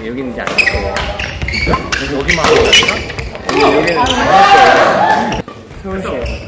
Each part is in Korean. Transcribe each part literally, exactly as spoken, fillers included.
여기는 이제 안 했고 그래서 여기만 하고 있다니까? 여기는 안 했어요. 서울시에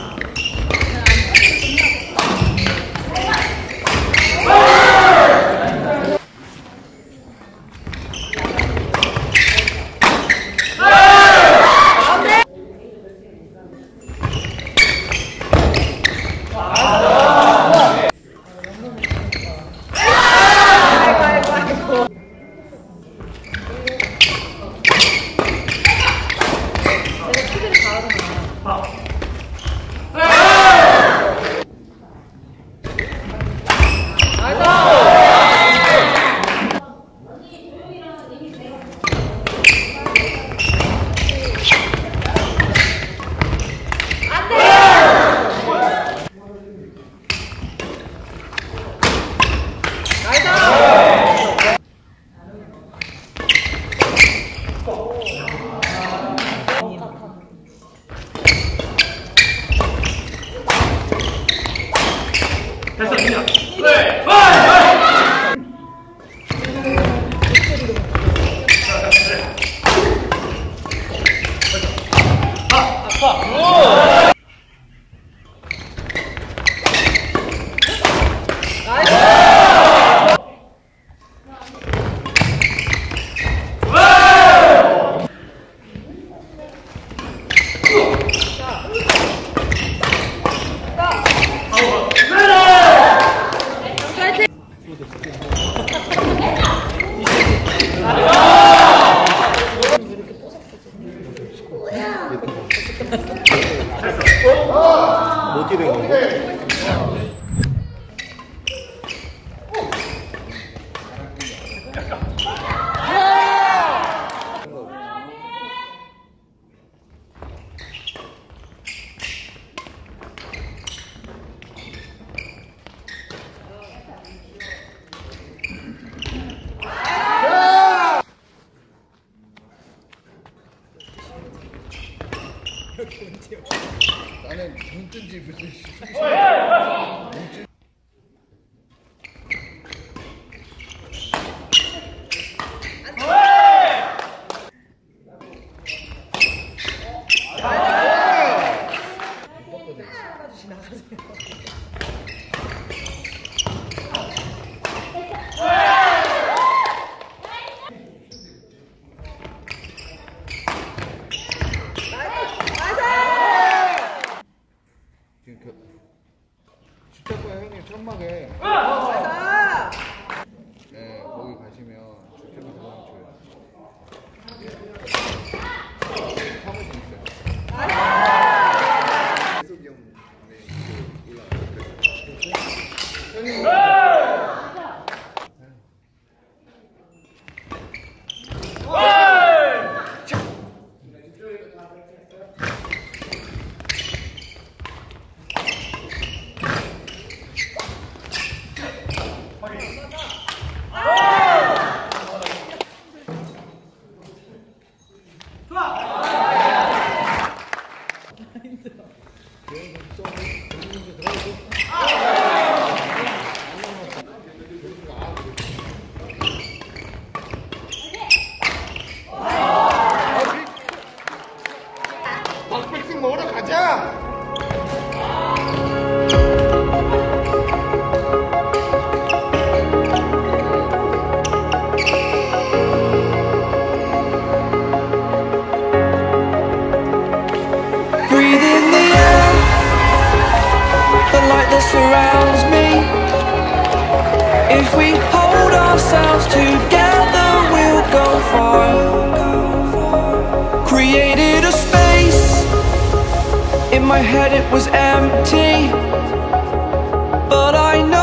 됐어, 그냥. 네. 아, 아파. 어떻게 된 거고? 나는 눈 뜬지 무슨 주택가 형님 천막에 네 거기 가시면 주택가 도장 줘요. 사무실 있어요. 계속 형 박백승 먹으러 가자! Breathe in the air, the light that surrounds me. If we hold ourselves together, we'll go far. Created a space, in my head it was empty, but I know